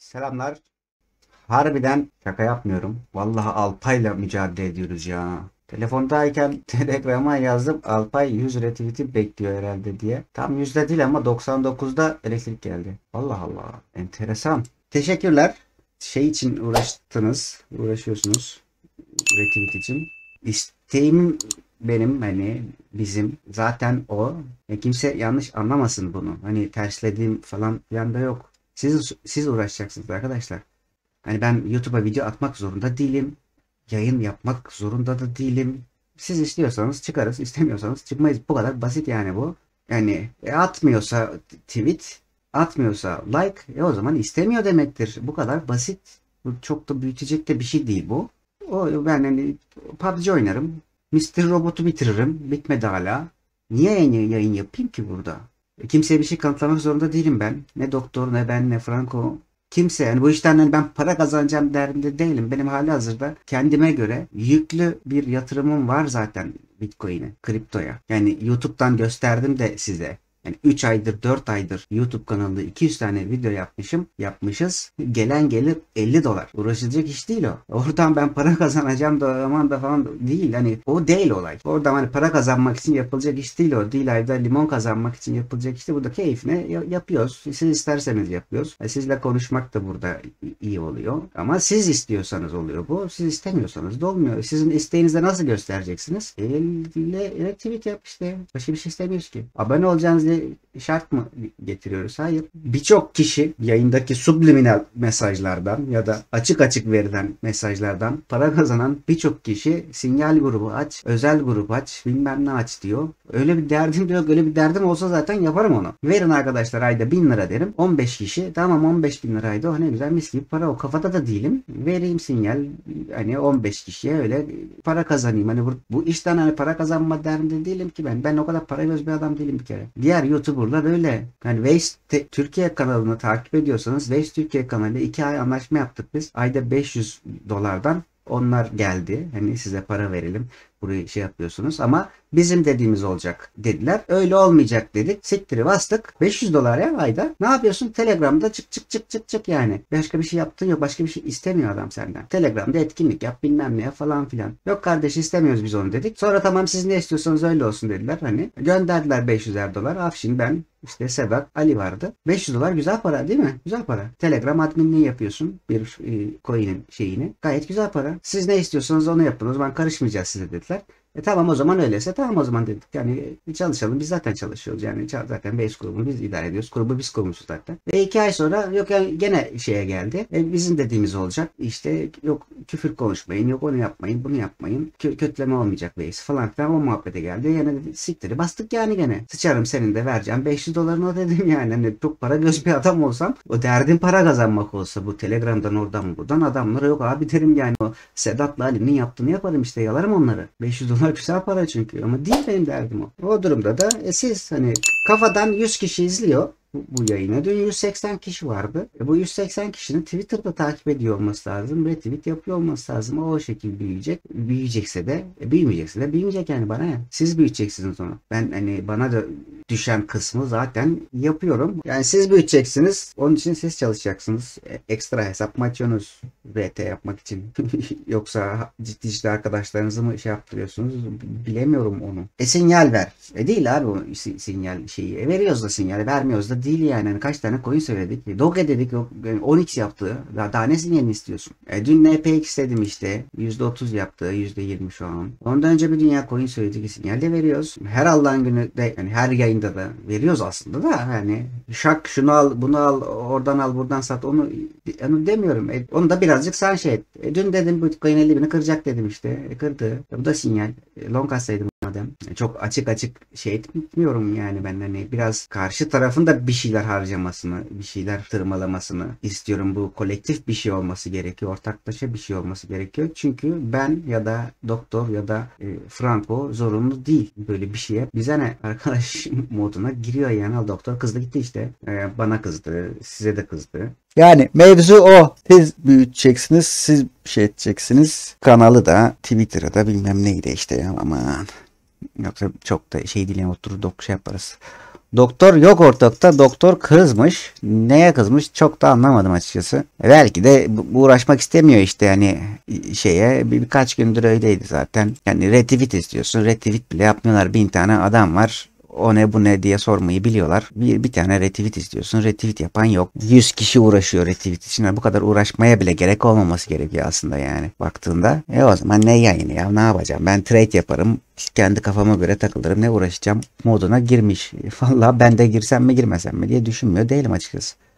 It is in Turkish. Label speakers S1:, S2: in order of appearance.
S1: Selamlar. Harbiden şaka yapmıyorum. Vallahi Alpay'la mücadele ediyoruz ya. Telefondayken Telegram'a yazdım. Alpay 100 retweet'i bekliyor herhalde diye. Tam 100'de değil ama 99'da elektrik geldi. Allah Allah. Enteresan. Teşekkürler. Şey için uğraşıyorsunuz. Retweet için. İsteğim benim hani bizim zaten o. Kimse yanlış anlamasın bunu. Hani terslediğim falan filan da yok. Siz uğraşacaksınız arkadaşlar. Hani ben YouTube'a video atmak zorunda değilim. Yayın yapmak zorunda da değilim. Siz istiyorsanız çıkarız, istemiyorsanız çıkmayız. Bu kadar basit yani bu. Yani atmıyorsa tweet, atmıyorsa like, o zaman istemiyor demektir. Bu kadar basit. Bu çok da büyütecek de bir şey değil bu. Ben hani PUBG oynarım. Mr. Robot'u bitiririm. Bitmedi hala. Niye yayın yapayım ki burada? Kimseye bir şey kanıtlamak zorunda değilim ben. Ne doktor, ne ben, ne Franco. Kimse yani bu işten hani ben para kazanacağım derdinde değilim. Benim hali hazırda kendime göre yüklü bir yatırımım var zaten Bitcoin'e, kriptoya. Yani YouTube'dan gösterdim de size. Yani 3 aydır 4 aydır YouTube kanalında 200 tane video yapmışız. Gelen gelir 50 dolar. Uğraşılacak iş değil o. Oradan ben para kazanacağım da aman da falan değil. Hani o değil olay. Oradan hani para kazanmak için yapılacak iş değil o. Değil ayda limon kazanmak için yapılacak işte. Burada keyfine yapıyoruz. Siz isterseniz yapıyoruz. Sizle konuşmak da burada iyi oluyor. Ama siz istiyorsanız oluyor bu. Siz istemiyorsanız da olmuyor. Sizin isteğinizde nasıl göstereceksiniz? Retweet yap işte. Başka bir şey istemiyoruz ki. Abone olacağınız şart mı getiriyoruz? Hayır. Birçok kişi yayındaki subliminal mesajlardan ya da açık açık verilen mesajlardan para kazanan birçok kişi sinyal grubu aç, özel grup aç, bilmem ne aç diyor. Öyle bir derdim de yok. Öyle bir derdim olsa zaten yaparım onu. Verin arkadaşlar ayda 1000 lira derim. 15 kişi. Tamam 15 bin liraydı. O ne güzel mis gibi para. O kafada da değilim. Vereyim sinyal. Hani 15 kişiye öyle para kazanayım. Hani bu işten hani para kazanma derdinde değilim ki ben. Ben o kadar para göz bir adam değilim bir kere. Diğer YouTuber'lar öyle. Yani Türkiye kanalını takip ediyorsanız Waze Türkiye kanalıyla 2 ay anlaşma yaptık biz. Ayda 500 dolardan onlar geldi. Hani size para verelim. Burayı şey yapıyorsunuz ama bizim dediğimiz olacak dediler. Öyle olmayacak dedik. Siktiri bastık. 500 dolar ya ayda. Ne yapıyorsun? Telegram'da çık yani. Başka bir şey yaptın yok. Başka bir şey istemiyor adam senden. Telegram'da etkinlik yap bilmem ne falan filan. Yok kardeş istemiyoruz biz onu dedik. Sonra tamam siz ne istiyorsanız öyle olsun dediler. Hani gönderdiler 500'er dolar. Afşin ben işte Sedat Ali vardı. 500 dolar güzel para değil mi? Güzel para. Telegram adminliği yapıyorsun. Bir coin'in şeyini. Gayet güzel para. Siz ne istiyorsanız onu yapın. O zaman karışmayacağız size dediler. Tamam o zaman öyleyse tamam o zaman dedik. Yani çalışalım biz zaten çalışıyoruz. Yani zaten base grubunu biz idare ediyoruz. Grubu biz kurmuşuz zaten. Ve 2 ay sonra yok yani gene şeye geldi. Bizim dediğimiz olacak. İşte yok küfür konuşmayın. Yok onu yapmayın. Bunu yapmayın. Kötüleme olmayacak base falan filan o muhabbete geldi. Yine siktiri bastık yani gene. Sıçarım senin de vereceğim 500 dolarını o dedim yani. Hani çok para göz bir adam olsam o derdim para kazanmak olsa bu Telegram'dan oradan buradan adamlara yok abi derim yani o Sedat'la Ali'nin yaptığını yaparım işte yalarım onları. 500 dolar güzel para çünkü ama değil benim derdim o. O durumda da siz hani kafadan 100 kişi izliyor bu yayını. Dün 180 kişi vardı. Bu 180 kişinin Twitter'da takip ediyor olması lazım. Retweet yapıyor olması lazım. O şekilde büyüyecek. Büyüyecekse de büyümeyecekse de büyümeyecek yani bana ya. Siz büyüteceksiniz onu. Ben hani bana da düşen kısmı zaten yapıyorum. Yani siz büyüteceksiniz. Onun için siz çalışacaksınız. Ekstra hesap mı açıyorsunuz? RT yapmak için. Yoksa ciddi arkadaşlarınızı mı şey yaptırıyorsunuz? Bilemiyorum onu. Sinyal ver. Değil abi o sinyal şeyi. Veriyoruz da sinyal. Vermiyoruz da değil yani. Hani kaç tane coin söyledik. Doge dedik. Yani 10x yaptı. Daha ne sinyalini istiyorsun? Dün NPX dedim işte. %30 yaptı. %20 şu an. Ondan önce bir dünya coin söyledik. Sinyal de veriyoruz. Her Allah'ın günü de yani her yayında da veriyoruz aslında da yani şak şunu al bunu al oradan al buradan sat onu demiyorum. Onu da birazcık sen şey et. Dün dedim Bitcoin 50 bini kıracak dedim işte. Kırdı. Bu da sinyal. Long atsaydım madem. Çok açık şey etmiyorum yani ben hani biraz karşı tarafın da bir şeyler harcamasını, bir şeyler tırmalamasını istiyorum. Bu kolektif bir şey olması gerekiyor. Ortaklaşa bir şey olması gerekiyor. Çünkü ben ya da doktor ya da Franco zorunlu değil böyle bir şeye. Bize ne arkadaş moduna giriyor yani. Al doktor kızdı gitti işte. Bana kızdı. Size de kızdı.
S2: Yani mevzu o. Siz büyüteceksiniz, siz şey edeceksiniz. Kanalı da Twitter'da da bilmem neydi işte ya aman. Yoksa çok da şey değil yani oturur şey yaparız. Doktor yok ortalıkta. Doktor kızmış. Neye kızmış çok da anlamadım açıkçası. Belki de uğraşmak istemiyor işte yani şeye. Birkaç gündür öyleydi zaten. Yani retweet istiyorsun. Retweet bile yapmıyorlar. 1000 tane adam var. O ne bu ne diye sormayı biliyorlar. Bir tane retweet istiyorsun. Retweet yapan yok. 100 kişi uğraşıyor retweet için. Yani bu kadar uğraşmaya bile gerek olmaması gerekiyor aslında yani baktığında. O zaman ne yayını ya, ne yapacağım? Ben trade yaparım. Kendi kafama göre takılırım. Ne uğraşacağım moduna girmiş. Vallahi ben de girsem mi girmesem mi diye düşünmüyor değilim açıkçası.